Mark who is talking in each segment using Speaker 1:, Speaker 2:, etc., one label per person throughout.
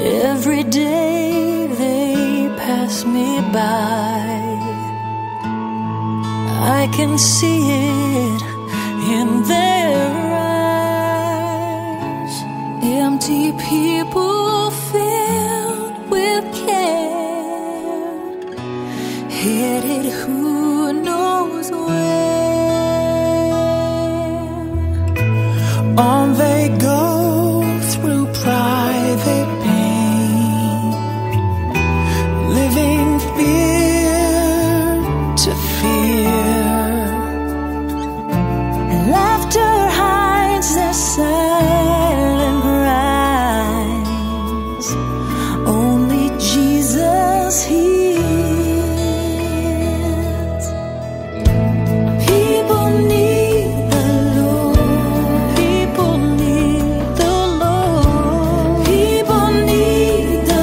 Speaker 1: Every day they pass me by, I can see it in their eyes. Empty people filled with care, headed who knows where.
Speaker 2: On they go through private pain, living fear to fear.
Speaker 1: Laughter hides their silent cries, only Jesus hears. People need the Lord, people need the Lord, people need the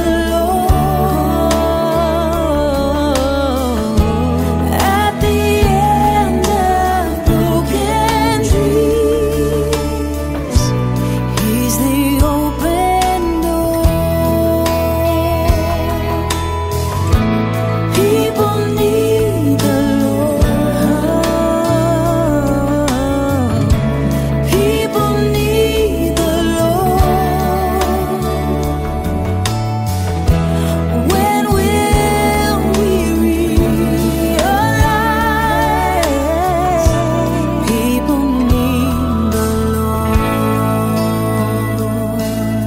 Speaker 1: Lord. At the end of broken dreams, He's the open door. People need the Lord, people need the Lord. When will we realize people need the Lord?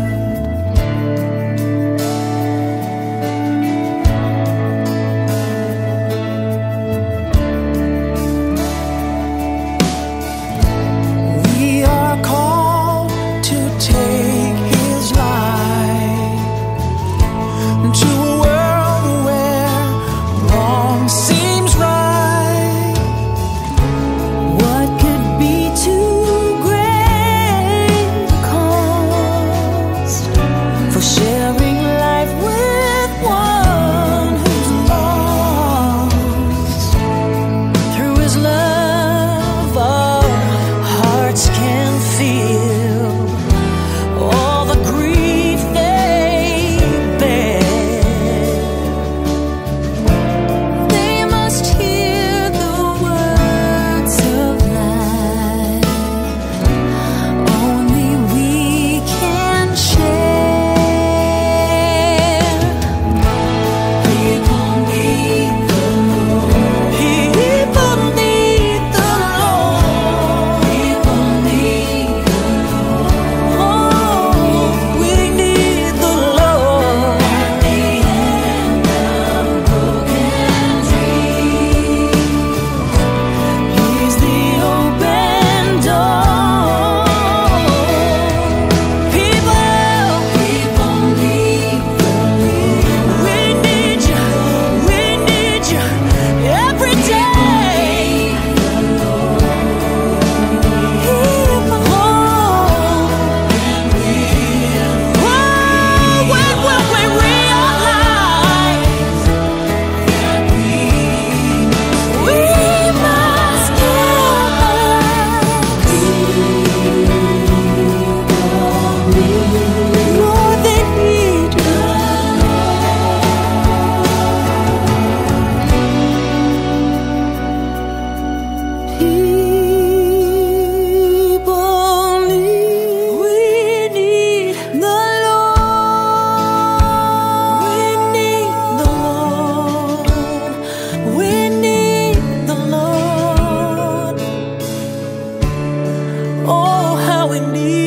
Speaker 2: We are called to take His light to a world where wrong seems right.
Speaker 1: What could be too great a cost for sharing life with one who's lost? Through His love, our hearts can feel all the grief they bear. They must hear the words of life only we can share. People need the Lord, people need the Lord, people need the Lord. Oh, we need the Lord. At the end of broken dreams, He's the open door. People need the Lord. We need you, we need you every day. When will we realize that we must give more than need you. We need the Lord. We need the Lord. We need the Lord. Oh, how we need